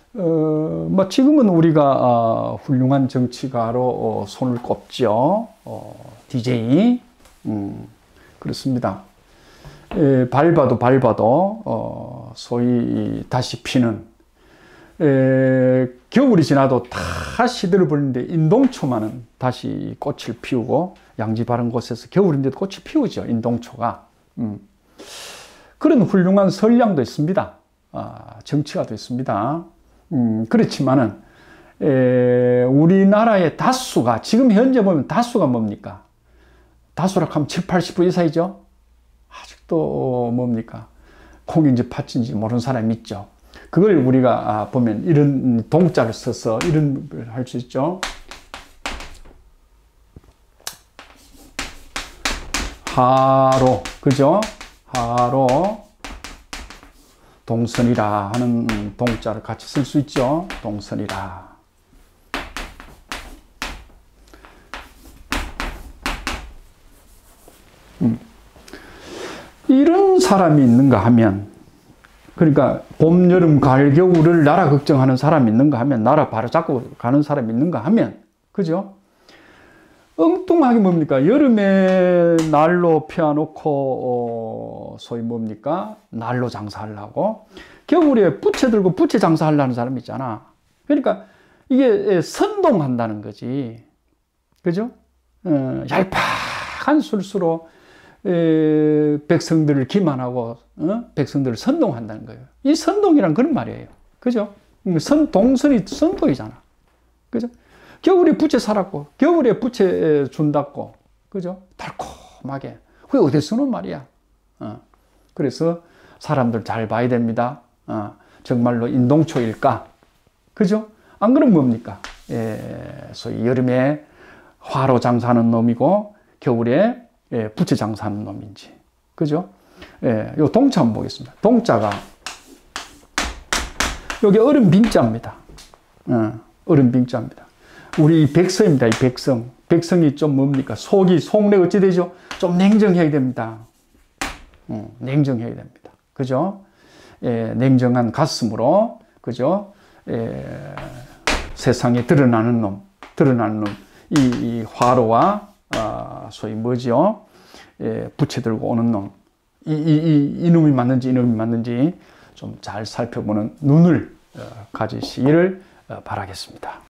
뭐 지금은 우리가 훌륭한 정치가로 손을 꼽죠. DJ. 그렇습니다. 밟아도 소위 다시 피는, 겨울이 지나도 다 시들어 버리는데 인동초만은 다시 꽃을 피우고, 양지 바른 곳에서 겨울인데도 꽃을 피우죠, 인동초가. 그런 훌륭한 선량도 있습니다. 정치가도 있습니다. 그렇지만은 우리나라의 다수가, 지금 현재 보면 다수가 뭡니까? 다수라 하면 7, 80% 이상이죠. 아직도 뭡니까? 콩인지 팥인지 모르는 사람이 있죠. 그걸 우리가 보면 이런 동자를 써서 이런 걸 할 수 있죠. 하로, 그죠? 하로 동선이라 하는 동자를 같이 쓸 수 있죠. 동선이라. 이런 사람이 있는가 하면, 그러니까 봄, 여름, 가을, 겨울을 나라 걱정하는 사람이 있는가 하면, 나라 바로 잡고 가는 사람이 있는가 하면, 그죠? 엉뚱하게 뭡니까? 여름에 난로 펴놓고 소위 뭡니까? 난로 장사하려고, 겨울에 부채 들고 부채 장사하려는 사람이 있잖아. 그러니까 이게 선동한다는 거지. 그죠? 얄팍한 술수로 백성들을 기만하고 백성들을 선동한다는 거예요. 이 선동이란 그런 말이에요. 그죠? 동선이 선동이잖아. 그죠? 겨울에 부채 살았고, 겨울에 부채 준다고, 그죠? 달콤하게. 그게 어디서 오는 말이야? 그래서 사람들 잘 봐야 됩니다. 정말로 인동초일까? 그죠? 안 그러면 뭡니까? 소위 여름에 화로 장사하는 놈이고, 겨울에 부채 장사하는 놈인지. 그죠? 요 동자 한번 보겠습니다. 동자가, 여기 얼음 빙자입니다. 얼음 빙자입니다. 우리 백성입니다. 이 백성. 백성이 좀 뭡니까? 속내 어찌 되죠? 좀 냉정해야 됩니다. 냉정해야 됩니다. 그죠? 냉정한 가슴으로, 그죠? 세상에 드러나는 놈. 이 화로와, 소위 뭐죠? 부채 들고 오는 놈. 이놈이 맞는지 이놈이 맞는지 좀 잘 살펴보는 눈을 가지시기를 바라겠습니다.